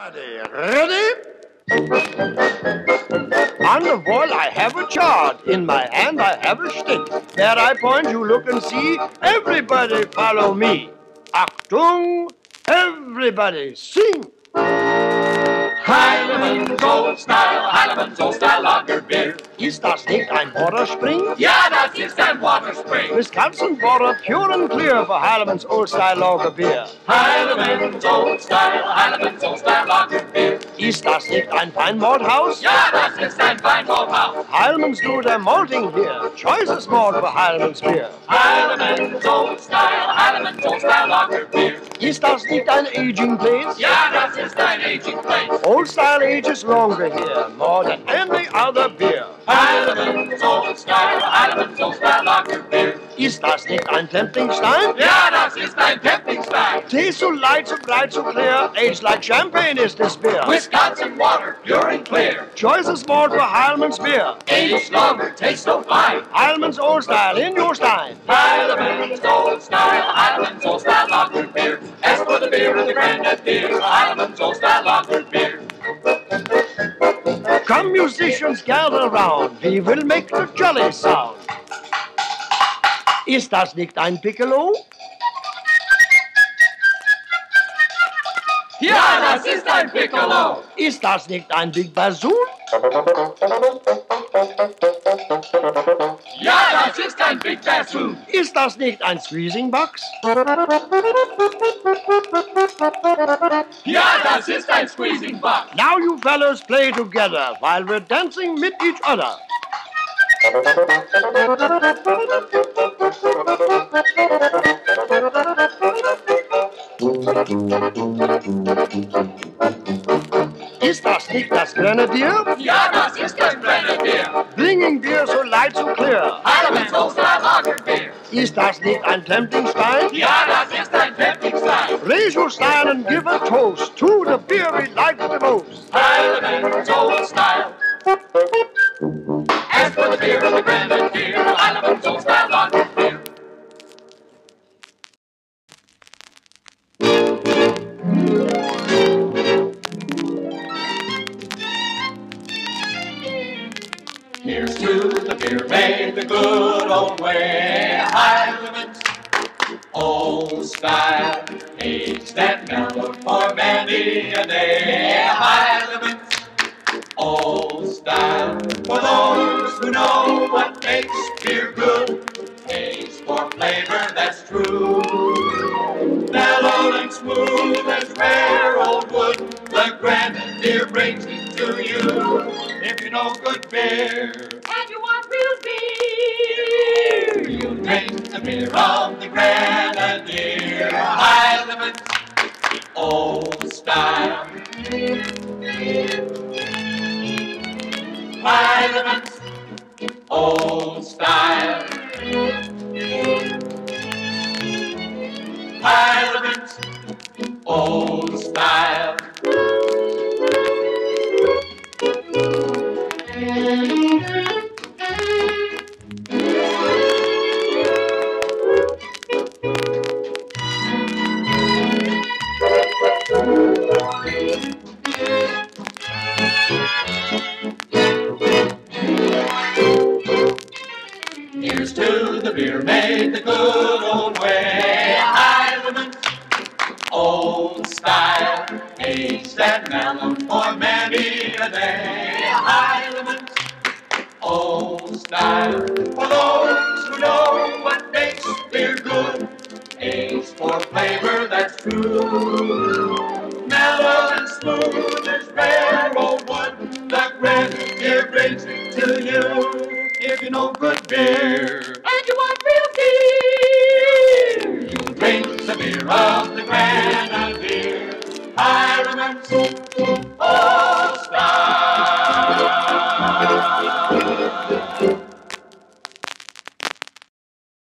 Ready? On the wall I have a chart, in my hand I have a stick. There I point, you look and see, everybody follow me. Achtung, everybody sing. Heilemann's Old Style Lagerbier. Ist das nicht ein Waterspring? Ja, das ist ein Waterspring. Wisconsin water, pure and clear for Heilemann's Old Style Lagerbier. Heilemann's Old Style Lagerbier. Ist das nicht ein Feinmalthaus? Ja, das ist ein Feinmalthaus. Heilemann's do their malting here. Choices malt for Heilemann's beer. Heilemann's Old Style Lagerbier. Ist das nicht ein aging place? Ja, das ist ein aging place. Old Style ages longer here, more than any other beer. Heilemann's Old Style Lagerbier. Ist das nicht ein tempting stein? Ja, das ist ein Temptingstein. Taste so light, so bright, so clear, aged like champagne is this beer. Wisconsin water, pure and clear. Choices malt for Heilemann's beer. Aged longer, tastes so fine. Heilemann's Old Style in your stein. Heilemann's Old Style Lagerbier. As for the beer of the Grenadier, Heilemann's Old Style Lagerbier. Come musicians gather round, we will make the jolly sound. Ist das nicht ein Piccolo? Ja, das ist ein Piccolo. Ist das nicht ein Big Bassoon? Ja, das ist ein Big Bassoon. Ist das nicht ein Squeezing Box? Ja, das ist ein Squeezing Box. Now you fellows play together while we're dancing with each other. Ist das nicht das Grenadier? Ja, das ist ein Grenadier. Bringing beer so light, so clear. Heilemann's Old Style Lagerbier. Ist das nicht ein tempting stein? Ja, das ist ein Temptingstein. Raise your stein and give a toast to the beer we like the most. Heilemann's Old Style. As for the beer of the Grenadier, Heilemann's Old Style Lagerbier. Here's to the beer made the good old way. Heilemann's Old Style, aged and mellowed for many a day. Heilemann's Old Style, for those who know what makes beer good. Taste for flavor that's true. Mellowed and smooth as rare old wood, the Grenadier brings it to you. If you know good beer And you want real beer, you drink the beer of the Grenadier. Heilemann's Old Style. Heilemann's Old Style. Heilemann's Old Style. Here's to the beer made the good old way. Heilemann's Old Style, aged and mellowed for many a day. Heilemann's Old Style, for those who know what makes beer good. Aged for flavor that's true. Mellow and smooth as rare old wood, the Grenadier brings it to you. If you know good beer and you want real beer, you drink the beer of the Grenadier. Heilemann's